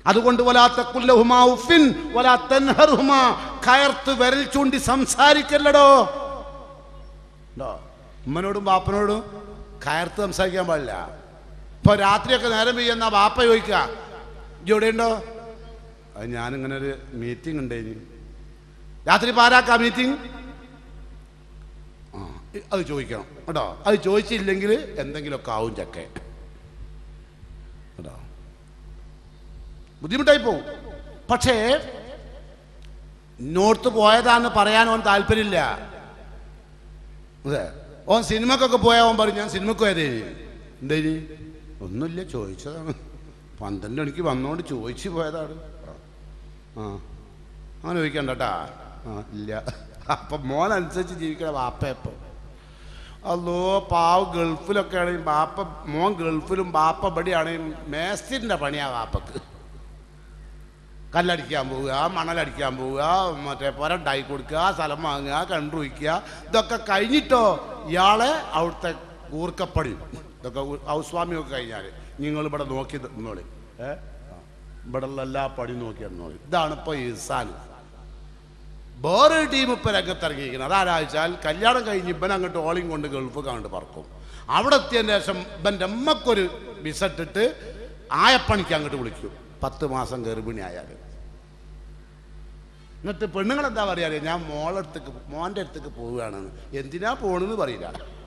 അതുകൊണ്ട് വലാ തഖുല്ലഹുമാ ഉഫിൻ വലാ തൻഹർഹുമാ, കയർത്ത് വിരൽ ചൂണ്ടി സംസാരിക്കല്ലടോ. ഉമ്മനോടും ബാപ്പനോടും കയർത്ത് സംസാരിക്കാൻ പാടില്ല. ഇപ്പൊ രാത്രിയൊക്കെ നേരം പെയ്യുന്ന ബാപ്പ ചോദിക്കുക ഇവിടെയുണ്ടോ? അത് ഞാനിങ്ങനെ ഒരു മീറ്റിംഗ് ഉണ്ടേനി. രാത്രി പാരാക്കാ മീറ്റിംഗ്? അത് ചോദിക്കണം കേട്ടോ. അത് ചോദിച്ചില്ലെങ്കിൽ എന്തെങ്കിലുമൊക്കെ ആവും ചക്കെ കേട്ടോ, ബുദ്ധിമുട്ടായി പോവും. പക്ഷേ നോർത്ത് പോയതാന്ന് പറയാൻ ഓൻ താല്പര്യമില്ല. അതെ, ഓൻ സിനിമക്കൊക്കെ പോയാൽ ഓൻ പറയും ഞാൻ സിനിമക്ക് പോയതേനി. എന്തേനി? ഒന്നുമില്ല, ചോദിച്ചതാണ്. 12 മണിക്ക് വന്നോണ്ട് ചോദിച്ചു പോയതാണ്. അങ്ങനെ ചോദിക്കണ്ട കേട്ടാ. ഇല്ല. അപ്പം മോനനുസരിച്ച് ജീവിക്കണം വാപ്പയപ്പം. അല്ലോ പാവ് ഗൾഫിലൊക്കെ ആണെങ്കിൽ ബാപ്പ, മോൻ ഗൾഫിലും ബാപ്പ ഇവിടെയാണെങ്കിൽ മേസ്തിരിൻ്റെ പണിയാണ് വാപ്പക്ക്. കല്ലടിക്കാൻ പോവുക, മണലടിക്കാൻ പോവുക, മറ്റേ പുരണ്ടായി കൊടുക്കുക, സ്ഥലം വാങ്ങുക, കണ്ടുവയ്ക്കുക, ഇതൊക്കെ കഴിഞ്ഞിട്ടോ ഇയാളെ അവിടുത്തെ ഊർക്കപ്പണി ഇതൊക്കെ ഹൗസ് വാമിയൊക്കെ കഴിഞ്ഞാൽ നിങ്ങൾ ഇവിടെ നോക്കി നിന്നോളി, ഇവിടെ ഉള്ള എല്ലാ പണി നോക്കി നിന്നോളി. ഇതാണ് ഇപ്പോൾ ഇസാൻ. വേറെ ടീം ഇപ്പം രംഗത്തിറങ്ങിയിരിക്കുന്നത്. അതാരാച്ചാൽ കല്യാണം കഴിഞ്ഞ് ഇവൻ അങ്ങോട്ട് ഓളിയും കൊണ്ട് ഗൾഫ് കണ്ട് പറക്കും. അവിടെ എത്തിയതിന് ശേഷം ഇവൻ്റെ അമ്മക്കൊരു വിസ ഇട്ടിട്ട് ആയപ്പണിക്ക് അങ്ങോട്ട് വിളിക്കും 10 മാസം ഗർഭിണി ആയാൽ. എന്നിട്ട് പെണ്ണുങ്ങളെന്താ പറയാ, ഞാൻ മോൻ്റെ അടുത്തേക്ക് പോവുകയാണെന്ന്. എന്തിനാ പോണെന്ന് പറയില്ല.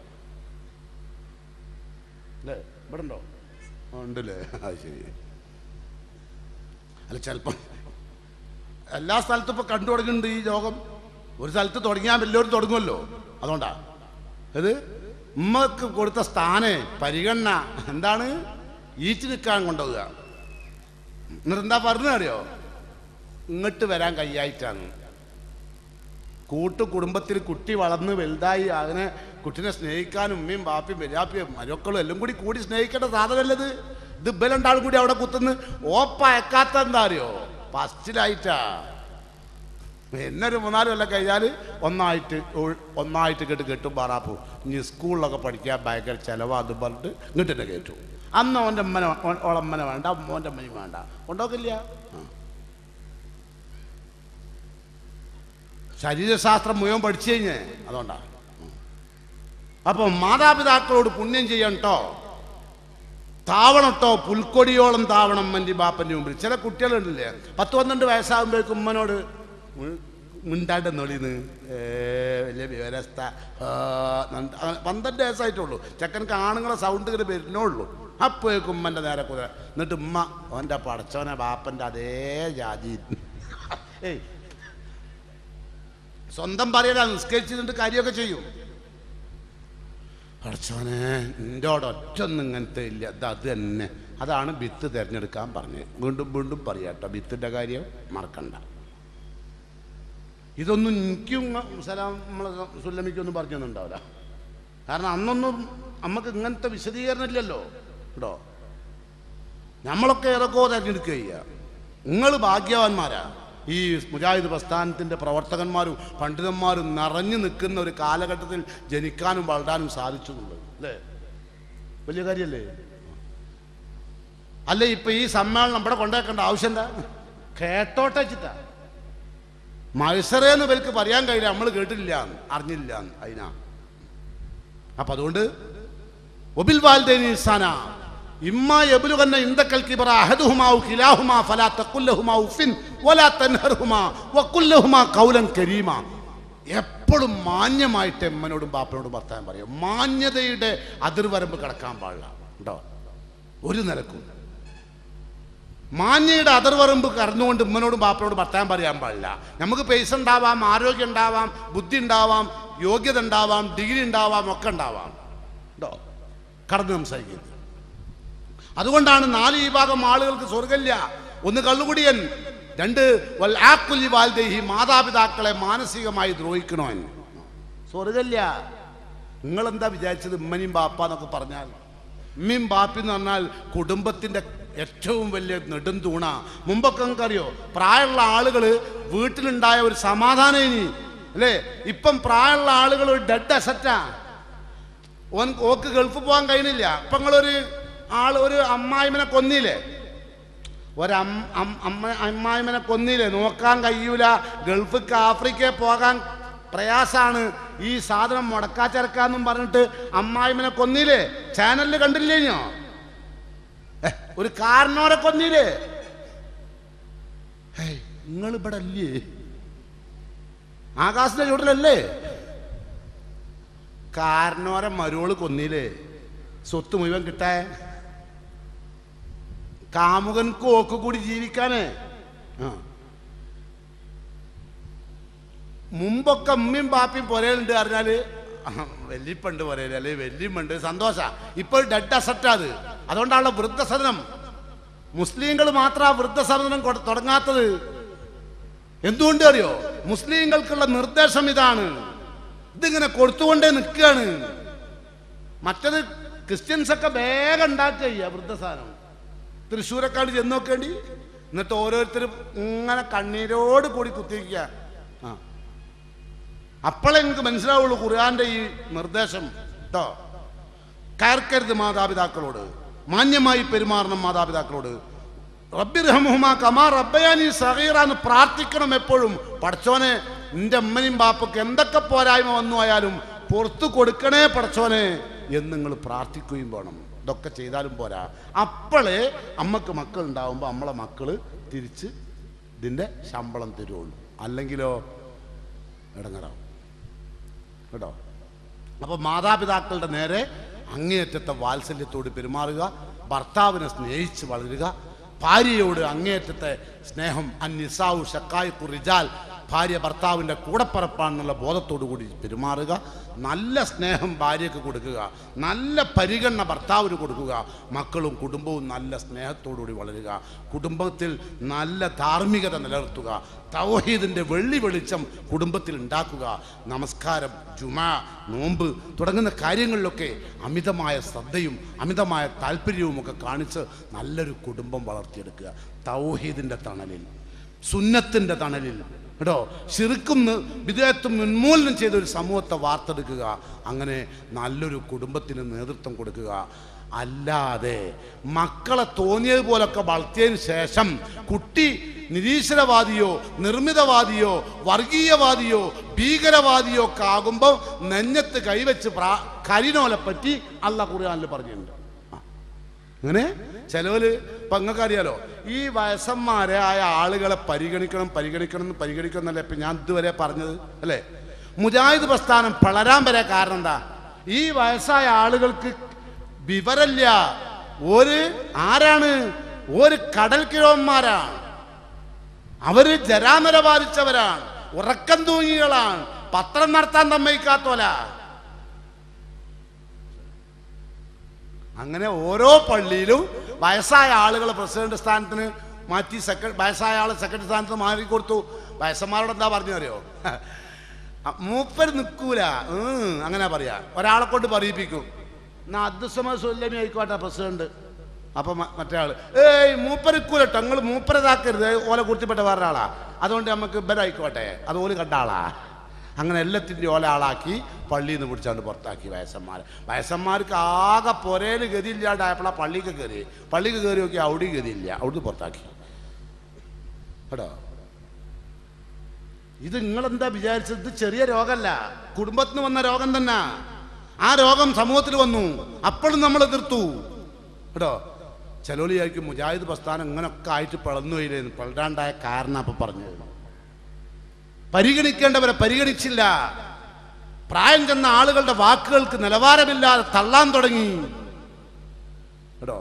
അല്ലേ, ഇവിടെ ഉണ്ടോ? ഉണ്ടല്ലേ, അത് ശരി. അല്ല, ചിലപ്പം എല്ലാ സ്ഥലത്തും ഇപ്പം കണ്ടു തുടങ്ങുന്നുണ്ട് ഈ രോഗം. ഒരു സ്ഥലത്ത് തുടങ്ങിയാൽ എല്ലാവരും തുടങ്ങുമല്ലോ. അതുകൊണ്ടാ ഇത് ഉമ്മക്ക് കൊടുത്ത പരിഗണന എന്താണ്? ഈച്ച് നിൽക്കാൻ കൊണ്ടുപോവുക. എന്നിട്ടെന്താ പറഞ്ഞറിയോ? ഇങ്ങോട്ട് വരാൻ കയ്യായിട്ടാണ്. കുടുംബത്തിൽ കുട്ടി വളർന്ന് വലുതായി അങ്ങനെ കുട്ടിനെ സ്നേഹിക്കാനും ഉമ്മയും ബാപ്പയും വല്യാപ്പയും മരക്കളും എല്ലാം കൂടി സ്നേഹിക്കേണ്ട സാധനമല്ലത്. ഇത് ഇബലുണ്ടാളും കൂടി അവിടെ കുത്തുന്ന് ഓപ്പയക്കാത്ത എന്താ അറിയോ? ഫസ്റ്റിലായിട്ടാ. എന്നൊരു 3-4 കൊല്ലം കഴിഞ്ഞാൽ ഒന്നായിട്ട് കെട്ടും പാറാപ്പു. ഇനി സ്കൂളിലൊക്കെ പഠിക്കാൻ ഭയങ്കര ചിലവാ അത് പറഞ്ഞിട്ട് ഇങ്ങോട്ട് തന്നെ കയറ്റും. അന്ന് ഓളമ്മനെ വേണ്ട, മോൻ്റെ അമ്മയും വേണ്ട, കൊണ്ടോക്കില്ല. ശരീരശാസ്ത്രം മുഴുവൻ പഠിച്ചു കഴിഞ്ഞേ അതുകൊണ്ടാ. അപ്പം മാതാപിതാക്കളോട് പുണ്യം ചെയ്യട്ടോ, താവണട്ടോ, പുൽക്കൊടിയോളം താവണം അമ്മൻ്റെ ബാപ്പൻ്റെ മുമ്പിൽ. ചില കുട്ടികളുണ്ടല്ലേ 10-12 വയസ്സാകുമ്പോഴേക്കും ഉമ്മനോട് മിണ്ടാണ്ട് നൊളിന്ന് വലിയ വിവരസ്ഥ. 12 വയസ്സായിട്ടുള്ളൂ. ചെക്കനക്ക് ആണുങ്ങളെ സൗണ്ട് ഇങ്ങനെ വരുന്നുള്ളൂ. അപ്പോഴേക്കും ഉമ്മൻ്റെ നേരെ കുതിര. എന്നിട്ട് ഉമ്മ ഓൻ്റെ പടച്ചോനെ ബാപ്പൻ്റെ അതേ ജാതി. ഏയ് സ്വന്തം പറയല, നിസ്കരിച്ചിട്ട് കാര്യമൊക്കെ ചെയ്യും. പടച്ചോനെ നിൻ്റെയോട് ഒറ്റൊന്നും ഇങ്ങനത്തെ ഇല്ല, അത് തന്നെ. അതാണ് വിത്ത് തിരഞ്ഞെടുക്കാൻ പറഞ്ഞത്. വീണ്ടും പറയാട്ടോ, വിത്തിൻ്റെ കാര്യം മറക്കണ്ട. ഇതൊന്നും എനിക്കും നമ്മളെ സുല്ലമിക്കൊന്നും പറഞ്ഞൊന്നുണ്ടാവില്ല. കാരണം അന്നൊന്നും നമുക്ക് ഇങ്ങനത്തെ വിശദീകരണം ഇല്ലല്ലോ കേട്ടോ. നമ്മളൊക്കെ ഏതൊക്കെയോ തിരഞ്ഞെടുക്കുക ചെയ്യുക. നിങ്ങൾ ഭാഗ്യവാന്മാരാ. ഈ മുജാഹിദ് പ്രസ്ഥാനത്തിൻ്റെ പ്രവർത്തകന്മാരും പണ്ഡിതന്മാരും നിറഞ്ഞു നിൽക്കുന്ന ഒരു കാലഘട്ടത്തിൽ ജനിക്കാനും വളരാനും സാധിച്ചുകൊണ്ട്, അല്ലേ? വലിയ കാര്യമല്ലേ? അല്ലേ ഇപ്പം ഈ സമ്മേളനം ഇവിടെ കൊണ്ടുവയ്ക്കേണ്ട ആവശ്യം എന്താ? കേട്ടോട്ടെ വെച്ചിട്ടാ. മത്സരേന്ന് ഇവർക്ക് പറയാൻ കഴിയില്ല, നമ്മൾ കേട്ടില്ല അറിഞ്ഞില്ല അതിനാ. അപ്പം അതുകൊണ്ട് ഒബിൽ വാൽദൈനി ഇഹ്സാന ഇമ്മാ യബ്ലുഗന്ന ഇൻദകൽ കിബറ അഹദുഹുമാ ഔ കിലാഹുമാ ഫലാ തഖുൽ ലഹുമാ ഉഫിൻ വലാ തൻഹർഹുമാ വഖുൽ ലഹുമാ ഖൗലൻ കരീമാ. എപ്പോഴും മാന്യമായിട്ട് അമ്മനോടും ബാപ്പനോടും വർത്താനം പറയും. മാന്യതയുടെ അതിർവരമ്പ് കടക്കാൻ പാടില്ല കേട്ടോ. ഒരു നിലക്കും മാന്യയുടെ അതിർവരമ്പ് കടന്നുകൊണ്ട് ഉമ്മനോടും ബാപ്പനോടും വർത്താനം പറയാൻ പാടില്ല. നമുക്ക് പൈസ ഉണ്ടാവാം, ആരോഗ്യം ഉണ്ടാവാം, ബുദ്ധി ഉണ്ടാവാം, യോഗ്യത ഉണ്ടാവാം, ഡിഗ്രി ഉണ്ടാവാം, ഒക്കെ ഉണ്ടാവാം കേട്ടോ, കടന്ന് സംസാരിക്കുന്നത്. അതുകൊണ്ടാണ് 4 വിഭാഗം ആളുകൾക്ക് സ്വർഗ്ഗമില്ല. 1 കള്ളുകുടിയൻ, 2 വൽ ആഖുലി വാൽദൈഹി മാതാപിതാക്കളെ മാനസികമായി ദ്രോഹിക്കണവൻ. സ്വർഗ്ഗമില്ല. നിങ്ങളെന്താ വിചാരിച്ചത്? ഉമ്മയും ബാപ്പ എന്നൊക്കെ പറഞ്ഞാൽ, ഉമ്മയും ബാപ്പ എന്ന് പറഞ്ഞാൽ കുടുംബത്തിൻ്റെ ഏറ്റവും വലിയ നെടുംതൂണ. മുമ്പൊക്കെ നമുക്കറിയോ, പ്രായമുള്ള ആളുകൾ വീട്ടിലുണ്ടായ ഒരു സമാധാനം ഇനി അല്ലേ? ഇപ്പം പ്രായമുള്ള ആളുകൾ ഒരു ഡെഡ് അസറ്റാ. ഓക്ക് ഗൾഫ് പോകാൻ കഴിയുന്നില്ല. ഇപ്പം നിങ്ങളൊരു ഒരു അമ്മായിമനെ കൊന്നില്ലേ, അമ്മായിമനെ കൊന്നില്ലേ, നോക്കാൻ കഴിയൂല, ഗൾഫിക്ക് ആഫ്രിക്കയിൽ പോകാൻ പ്രയാസാണ്, ഈ സാധനം മുടക്കാച്ചെറുക്കാന്നും പറഞ്ഞിട്ട് അമ്മായിമനെ കൊന്നില്ലേ, ചാനലിൽ കണ്ടില്ലേഞ്ഞോ? ഒരു കാരണവരെ കൊന്നില്ലേ? നിങ്ങൾ ഇവിടെ അല്ലേ, ആകാശത്തിന്റെ ചുവട്ടിലല്ലേ? കാരണവരെ മരോള് കൊന്നില്ലേ, സ്വത്ത് മുഴുവൻ കിട്ടാൻ, കാമുകൻക്ക് ഓക്ക് കൂടി ജീവിക്കാന്. മുമ്പൊക്കെ ഉമ്മയും ബാപ്പയും പൊരയിലുണ്ട് പറഞ്ഞാല് വല്യപ്പണ്ട് പൊരയില്, അല്ലെ വല്യമ്മണ്ട്, സന്തോഷ. ഇപ്പോൾ ഡെഡ് അസറ്റാ അത്. അതുകൊണ്ടാണല്ലോ വൃദ്ധസദനം. മുസ്ലിങ്ങൾ മാത്രം ആ വൃദ്ധസദനം തുടങ്ങാത്തത്. എന്തുകൊണ്ട് അറിയോ? മുസ്ലിങ്ങൾക്കുള്ള നിർദ്ദേശം ഇതാണ്, ഇതിങ്ങനെ കൊടുത്തുകൊണ്ടേ നിൽക്കുകയാണ്. മറ്റത് ക്രിസ്ത്യൻസൊക്കെ വേഗം ഉണ്ടാക്കുക വൃദ്ധസാധനം. തൃശ്ശൂരക്കാട് ചെന്ന് നോക്കേണ്ടി, എന്നിട്ട് ഓരോരുത്തരും ഇങ്ങനെ കണ്ണീരോട് കൂടി കുത്തിരിക്കുക. അപ്പോഴേ നിങ്ങൾക്ക് മനസ്സിലാവുള്ളൂ ഖുർആന്റെ ഈ നിർദ്ദേശം കേട്ടോ. കയർക്കരുത് മാതാപിതാക്കളോട്, മാന്യമായി പെരുമാറണം മാതാപിതാക്കളോട്. റബ്ബിർഹമുഹുമാ കമാ റബ്ബയാനി സഗീറ എന്ന് പ്രാർത്ഥിക്കണം എപ്പോഴും. പടച്ചോനെ, നിന്റെ അമ്മനും ബാപ്പക്ക് എന്തൊക്കെ പോരായ്മ വന്നു ആയാലും പുറത്തു കൊടുക്കണേ പടച്ചോനെ എന്ന് നിങ്ങൾ പ്രാർത്ഥിക്കുകയും വേണം. ഇതൊക്കെ ചെയ്താലും പോരാ. അപ്പോഴേ അമ്മക്ക് മക്കൾ ഉണ്ടാവുമ്പോൾ നമ്മളെ മക്കള് തിരിച്ച് ഇതിൻ്റെ ശമ്പളം തരുള്ളൂ. അല്ലെങ്കിലോ ഇടങ്ങറാവും കേട്ടോ. അപ്പോൾ മാതാപിതാക്കളുടെ നേരെ അങ്ങേയറ്റത്തെ വാത്സല്യത്തോട് പെരുമാറുക, ഭർത്താവിനെ സ്നേഹിച്ച് വളരുക, ഭാര്യയോട് അങ്ങേയറ്റത്തെ സ്നേഹം. അന്നിസാഉ ശഖായിഖു റിജാൽ, ഭാര്യ ഭർത്താവിൻ്റെ കൂടപ്പറപ്പാണെന്നുള്ള ബോധത്തോടു കൂടി പെരുമാറുക. നല്ല സ്നേഹം ഭാര്യയ്ക്ക് കൊടുക്കുക, നല്ല പരിഗണന ഭർത്താവിന് കൊടുക്കുക. മക്കളും കുടുംബവും നല്ല സ്നേഹത്തോടുകൂടി വളരുക. കുടുംബത്തിൽ നല്ല ധാർമ്മികത നിലനിർത്തുക. തൗഹീദിൻ്റെ വെള്ളി വെളിച്ചം കുടുംബത്തിൽ ഉണ്ടാക്കുക. നമസ്കാരം, ജുമാ, നോമ്പ് തുടങ്ങുന്ന കാര്യങ്ങളിലൊക്കെ അമിതമായ ശ്രദ്ധയും അമിതമായ താല്പര്യവും ഒക്കെ കാണിച്ച് നല്ലൊരു കുടുംബം വളർത്തിയെടുക്കുക. തൗഹീദിൻ്റെ തണലിൽ, സുന്നത്തിൻ്റെ തണലിൽ കേട്ടോ. ശിർക്കും വിദേഹത്തും ഉന്മൂലനം ചെയ്ത ഒരു സമൂഹത്തെ വാർത്തെടുക്കുക. അങ്ങനെ നല്ലൊരു കുടുംബത്തിന് നേതൃത്വം കൊടുക്കുക. അല്ലാതെ മക്കളെ തോന്നിയതുപോലൊക്കെ വളർത്തിയതിന് ശേഷം കുട്ടി നിരീശ്വരവാദിയോ നിർമ്മിതവാദിയോ വർഗീയവാദിയോ ഭീകരവാദിയോ ഒക്കെ ആകുമ്പോൾ നെഞ്ഞത്ത് കൈവച്ച് കരിനോലെ പറ്റി അല്ലാഹു ഖുർആനിൽ പറഞ്ഞിട്ടുണ്ട്. അങ്ങനെ ചിലവര് ഇപ്പം നിങ്ങൾക്ക് അറിയാലോ, ഈ വയസ്സന്മാരെ ആയ ആളുകളെ പരിഗണിക്കണം എന്നല്ലേ ഇപ്പം ഞാൻ ഇതുവരെ പറഞ്ഞത് അല്ലേ? മുജാഹിദ് പ്രസ്ഥാനം വളരാൻ വരെ കാരണം എന്താ? ഈ വയസ്സായ ആളുകൾക്ക് വിവരമില്ല. ആരാണ്? ഒരു കടൽ കിഴവന്മാരാണ്. അവര് ജരാമര ബാധിച്ചവരാണ്, ഉറക്കം തൂങ്ങികളാണ്, പത്രം നടത്താൻ സമ്മതിക്കാത്തോല. അങ്ങനെ ഓരോ പള്ളിയിലും വയസ്സായ ആളുകളെ പ്രസിഡന്റ് സ്ഥാനത്തിന് മാറ്റി, വയസ്സായ ആളെ സെക്രട്ടറി സ്ഥാനത്ത് മാറിക്കൊടുത്തു. വയസ്സന്മാരോട് എന്താ പറഞ്ഞു അറിയോ? മൂപ്പര് നിൽക്കൂല, അങ്ങനെ പറയാ. ഒരാളെ കൊണ്ട് പറയിപ്പിക്കും, എന്നാ അബ്ദുസ്സമദ് സുല്ലമി ആയിക്കോട്ടെ പ്രസിഡന്റ്. അപ്പൊ മറ്റേ ആള് മൂപ്പരിക്കൂലട്ടോ, നിങ്ങൾ മൂപ്പരതാക്കരുത്, ഓല കുർത്തിപ്പെട്ട വേറെ ആളാ, അതുകൊണ്ട് നമുക്ക് ഇവരായിക്കോട്ടെ, അതുപോലെ കണ്ട ആളാ. അങ്ങനെ എല്ലാത്തിൻ്റെ ഓല ആളാക്കി പള്ളിയിൽ നിന്ന് പിടിച്ചാണ്ട് പുറത്താക്കി വയസ്സന്മാർക്ക് ആകെ പൊരയിൽ ഗതിയില്ലാണ്ടായപ്പോഴാണ് പള്ളിക്ക് കയറി നോക്കി അവിടെ ഗതിയില്ല, അവിടുന്ന് പുറത്താക്കി കേട്ടോ. ഇത് നിങ്ങളെന്താ വിചാരിച്ചത്? ഇത് ചെറിയ രോഗമല്ല, കുടുംബത്തിന് വന്ന രോഗം തന്നെ. ആ രോഗം സമൂഹത്തിൽ വന്നു, അപ്പോഴും നമ്മൾ എതിർത്തു കേട്ടോ. ചെലോലിയായിരിക്കും മുജാഹിദ് പ്രസ്ഥാനം ഇങ്ങനൊക്കെ ആയിട്ട് പിളർന്നുപോയില്ലേന്ന്. പിളരാണ്ടായ കാരണം അപ്പം പറഞ്ഞത്, പരിഗണിക്കേണ്ടവരെ പരിഗണിച്ചില്ല. പ്രായം ചെന്ന ആളുകളുടെ വാക്കുകൾക്ക് നിലവാരമില്ലാതെ തള്ളാൻ തുടങ്ങി കേട്ടോ.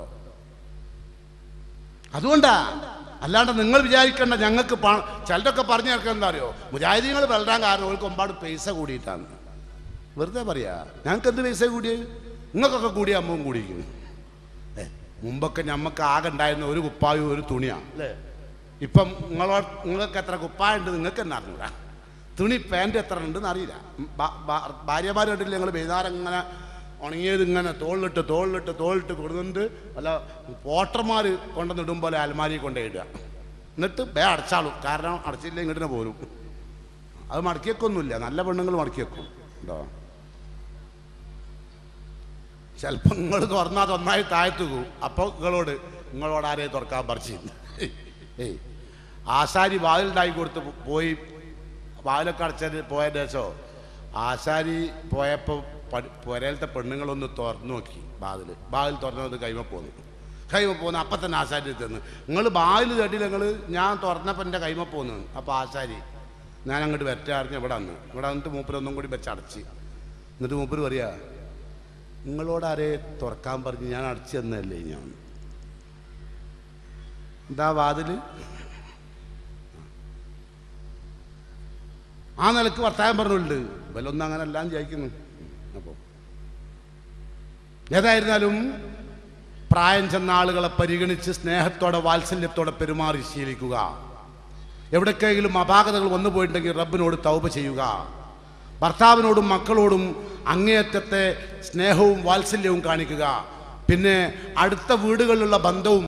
അതുകൊണ്ടാ, അല്ലാണ്ട് നിങ്ങൾ വിചാരിക്കേണ്ട ഞങ്ങൾക്ക് ചിലരൊക്കെ പറഞ്ഞു കേൾക്കാൻ എന്താ അറിയോ, മുജാഹിദീങ്ങൾ പിളരാൻ കാരണം അവർക്ക് ഒരുപാട് പൈസ കൂടിയിട്ടാണ്. വെറുതെ പറയാ, ഞങ്ങൾക്ക് എന്ത് പൈസ കൂടിയത്? നിങ്ങൾക്കൊക്കെ കൂടിയ അമ്മവും കൂടിയിരിക്കും. മുമ്പൊക്കെ ഞമ്മക്ക് ആകെ ഉണ്ടായിരുന്ന ഒരു കുപ്പായും ഒരു തുണിയാണ് അല്ലേ? ഇപ്പം നിങ്ങൾക്ക് എത്ര കുപ്പായുണ്ട് നിങ്ങൾക്ക് തന്നെ അറിഞ്ഞൂടാ. തുണി പാൻറ് എത്ര ഉണ്ടെന്ന് അറിയില്ല. ഭാര്യമാർ കണ്ടില്ല, ഞങ്ങൾ വൈകുന്നേരം ഇങ്ങനെ ഉണങ്ങിയത് ഇങ്ങനെ തോളിലിട്ട് കൊടുക്കുന്നുണ്ട്. അല്ല പോട്ടർമാർ കൊണ്ടുവന്നിടും പോലെ അലമാരി കൊണ്ടുപോയിടുക, എന്നിട്ട് അടച്ചാളും. കാരണം അടച്ചില്ല ഇങ്ങോട്ട് പോരും. അത് മടക്കി വെക്കൊന്നുമില്ല, നല്ല പെണ്ണുങ്ങൾ മടക്കി വെക്കും കേട്ടോ. ചിലപ്പോൾ നിങ്ങൾ തുറന്നാൽ ഒന്നായി താഴ്ത്തുകൂ. അപ്പോൾ നിങ്ങളോട് ആരെയും തുറക്കാൻ പറിച്ചില്ല. ഏയ് ആശാരി വാതിലുണ്ടാക്കി കൊടുത്ത് പോയി, വാതിലൊക്കെ അടച്ചത് പോയ ശേഷം ആശാരി പോയപ്പോൾ പുരയിലത്തെ പെണ്ണുങ്ങളൊന്ന് തുറന്നു നോക്കി. വാതിൽ തുറന്നത് കൈമ പോന്നു. അപ്പം തന്നെ ആശാരി തന്നു, നിങ്ങൾ വാതിൽ തട്ടില്ല, ഞാൻ തുറന്നപ്പോൾ എൻ്റെ കൈമ പോന്നു. അപ്പോൾ ആശാരി ഞാൻ അങ്ങോട്ട് വരട്ടാറിഞ്ഞ് ഇവിടെ വന്നിട്ട് മൂപ്പരൊന്നും കൂടി വെച്ചടച്ച്. എന്നിട്ട് മൂപ്പര് പറയാ, നിങ്ങളോട് ആരെ തുറക്കാൻ പറഞ്ഞ് ഞാൻ അടച്ചു തന്നല്ലേ ഞാൻ, എന്താ വാതില്. ആ നിലക്ക് വർത്താനം പറഞ്ഞുണ്ട്. ഇവലൊന്നും അങ്ങനെ എല്ലാം ജയിക്കുന്നു. അപ്പോൾ ഏതായിരുന്നാലും പ്രായം ചെന്ന ആളുകളെ പരിഗണിച്ച് സ്നേഹത്തോടെ വാത്സല്യത്തോടെ പെരുമാറി ശീലിക്കുക. എവിടേക്കെങ്കിലും അപാകതകൾ വന്നു പോയിട്ടുണ്ടെങ്കിൽ റബ്ബിനോട് തൗബ ചെയ്യുക. ഭർത്താവിനോടും മക്കളോടും അങ്ങേയറ്റത്തെ സ്നേഹവും വാത്സല്യവും കാണിക്കുക. പിന്നെ അടുത്ത വീടുകളിലുള്ള ബന്ധവും